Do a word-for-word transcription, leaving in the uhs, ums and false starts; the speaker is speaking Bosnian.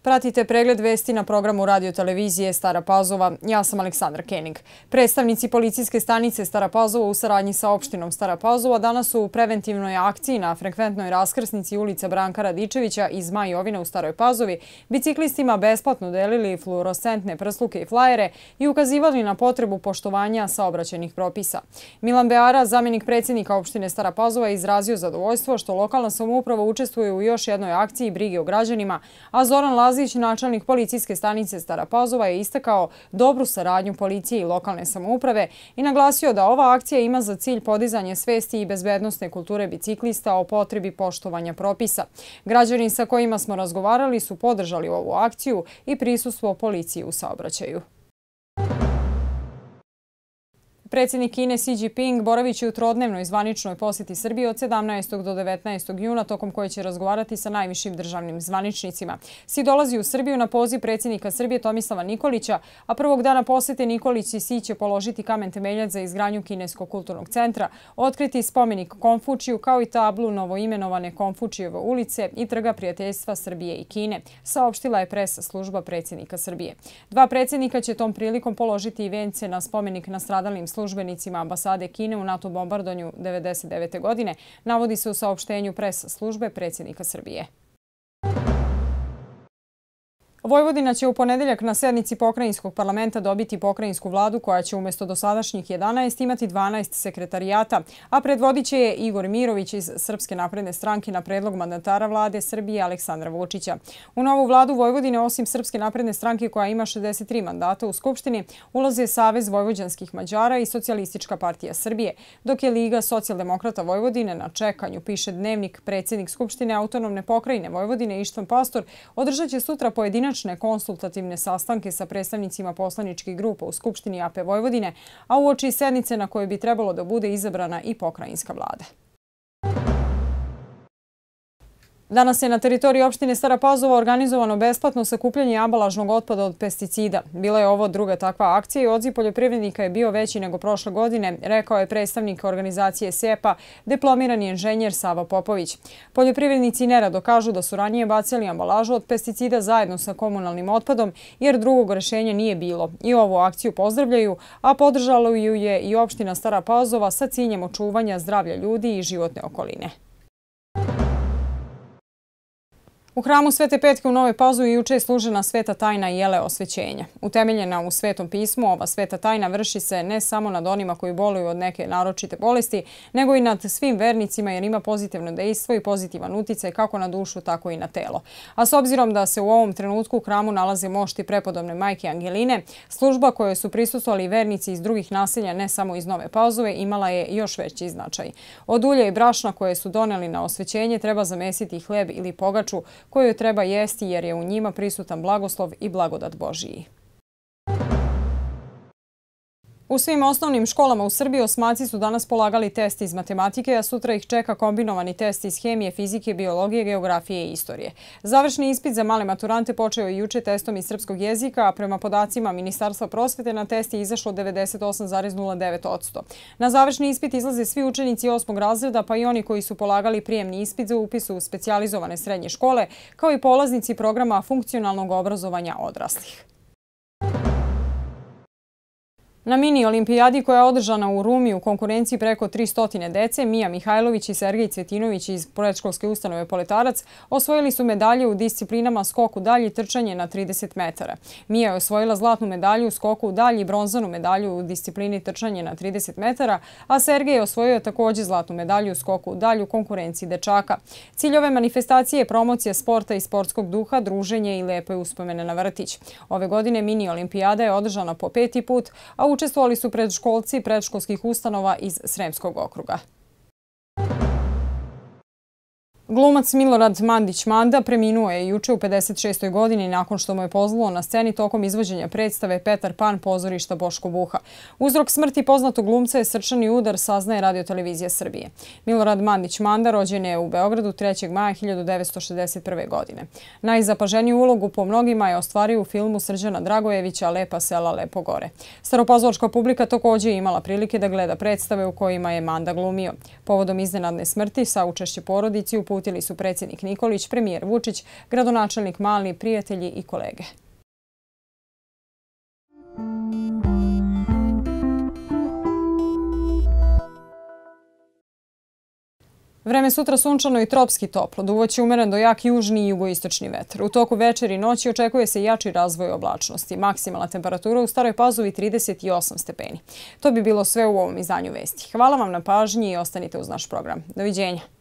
Pratite pregled vesti na programu radio-televizije Stara Pazova. Ja sam Aleksandra Kenig. Predstavnici policijske stanice Stara Pazova u saradnji sa opštinom Stara Pazova danas su u preventivnoj akciji na frekventnoj raskrsnici ulica Branka Radičevića i Zmaj Jovina u Staroj Pazovi biciklistima besplatno delili fluoroscentne prsluke i flajere i ukazivali na potrebu poštovanja saobraćajnih propisa. Milan Beara, zamjenik predsjednika opštine Stara Pazova, je izrazio zadovoljstvo što lokalna samouprava učestvuje u još jednoj akciji brige o građanima, a Zoran Lazić, načelnik policijske stanice Stara Pazova, je istakao dobru saradnju policije i lokalne samouprave i naglasio da ova akcija ima za cilj podizanje svesti i bezbednosne kulture biciklista o potrebi poštovanja propisa. Građani sa kojima smo razgovarali su podržali ovu akciju i prisustvo policije u saobraćaju. Predsjednik Kine Xi Jinping boravit će u trodnevnoj zvaničnoj posjeti Srbiji od sedamnaestog do devetnaestog juna, tokom koje će razgovarati sa najvišim državnim zvaničnicima. Xi dolazi u Srbiju na poziv predsjednika Srbije Tomislava Nikolića, a prvog dana posjete Nikolić i Xi će položiti kamen temeljac za izgradnju Kineskog kulturnog centra, otkriti spomenik Konfučiju kao i tablu novoimenovane Konfučijeve ulice i Trga prijateljstva Srbije i Kine, saopštila je pres služba predsjednika Srbije. Dva predsjednika će tom prilikom položiti i vence na spomenik nastradalim službenicima ambasade Kine u NATO bombardovanju devedeset devete. godine, navodi se u saopštenju pres službe predsjednika Srbije. Vojvodina će u ponedeljak na sednici pokrajinskog parlamenta dobiti pokrajinsku vladu koja će umjesto dosadašnjih jedanaest imati dvanaest sekretarijata, a predvodit će je Igor Mirović iz Srpske napredne stranke na predlog mandatara vlade Srbije Aleksandra Vučića. U novu vladu Vojvodine, osim Srpske napredne stranke koja ima šezdeset tri mandata u Skupštini, ulaze Savez vojvođanskih Mađara i Socijalistička partija Srbije, dok je Liga socijaldemokrata Vojvodine na čekanju, piše Dnevnik. Predsjednik Skupštine autonomne pokrajine Vojvodine Ištvan Pastor održat će sutra pojedinačne konsultativne sastanke sa predstavnicima poslaničkih grupa u Skupštini A P Vojvodine, a uoči sednice na kojoj bi trebalo da bude izabrana i pokrajinska vlada. Danas je na teritoriji opštine Stara Pazova organizovano besplatno sakupljanje ambalažnog otpada od pesticida. Bila je ovo druga takva akcija i odziv poljoprivrednika je bio veći nego prošle godine, rekao je predstavnik organizacije S E P A, diplomirani inženjer Sava Popović. Poljoprivrednici nerado kažu da su ranije bacili ambalažu od pesticida zajedno sa komunalnim otpadom, jer drugog rešenja nije bilo. I ovu akciju pozdravljaju, a podržala ju je i opština Stara Pazova sa ciljem očuvanja zdravlja ljudi i životne okoline. U hramu Svete Petke u Novoj Pazovi juče je služena sveta tajna jele osvećenja. Utemeljena u Svetom pismu, ova sveta tajna vrši se ne samo nad onima koji boluju od neke naročite bolesti, nego i nad svim vernicima jer ima pozitivno dejstvo i pozitivan uticaj kako na dušu, tako i na telo. A s obzirom da se u ovom trenutku u hramu nalaze mošti prepodobne majke Angeline, služba kojoj su prisustvovali vernici iz drugih naselja, ne samo iz Nove Pazove, imala je još veći značaj. Od ulja i brašna koje su doneli na osvećenje treba zamesiti hleb ili pogaču, koju treba jesti jer je u njima prisutan blagoslov i blagodat Božiji. U svim osnovnim školama u Srbiji osmaci su danas polagali test iz matematike, a sutra ih čeka kombinovani test iz hemije, fizike, biologije, geografije i istorije. Završni ispit za male maturante počeo je juče testom iz srpskog jezika, a prema podacima Ministarstva prosvete na test je izašlo devedeset osam zarez nula devet posto. Na završni ispit izlaze svi učenici osmog razreda, pa i oni koji su polagali prijemni ispit za upis u specijalizovane srednje škole, kao i polaznici programa funkcionalnog obrazovanja odraslih. Na mini olimpijadi koja je održana u Rumi u konkurenciji preko tristo dece, Mija Mihajlović i Sergej Cvetinović iz predškolske ustanove Poletarac osvojili su medalje u disciplinama skok u dalj i trčanje na trideset metara. Mija je osvojila zlatnu medalju u skoku u dalj i bronzanu medalju u disciplini trčanje na trideset metara, a Sergej je osvojio također zlatnu medalju u skoku u dalj u konkurenciji dečaka. Cilj ove manifestacije je promocija sporta i sportskog duha, druženje i lepe uspomene na vrtić. Ove godine mini olimpijada je održana po peti put, a u Učestvovali su predškolci predškolskih ustanova iz Sremskog okruga. Glumac Milorad Mandić-Manda preminuo je juče u pedeset šestoj godini nakon što mu je pozlilo na sceni tokom izvođenja predstave Petar Pan pozorišta Boško Buha. Uzrok smrti poznatog glumca je srčani udar, saznaje Radio-televizija Srbije. Milorad Mandić-Manda rođen je u Beogradu trećeg maja hiljadu devetsto šezdeset prve. godine. Najzapaženiju ulogu po mnogima je ostvario u filmu Srđana Dragojevića Lepa sela, lepo gore. Staropazovčka publika također je imala prilike da gleda predstave u kojima je Manda glumio. Povodom iznenadne smrti saučešće porodici uputili uputili su predsjednik Nikolić, premijer Vučić, gradonačelnik Mali, prijatelji i kolege. Vreme sutra sunčano i tropski toplo, duvaće umeren do jak južni i jugoistočni vetar. U toku večeri i noći očekuje se jači razvoj oblačnosti. Maksimalna temperatura u Staroj Pazovi trideset osam stepeni. To bi bilo sve u ovom izdanju vesti. Hvala vam na pažnji i ostanite uz naš program. Doviđenja.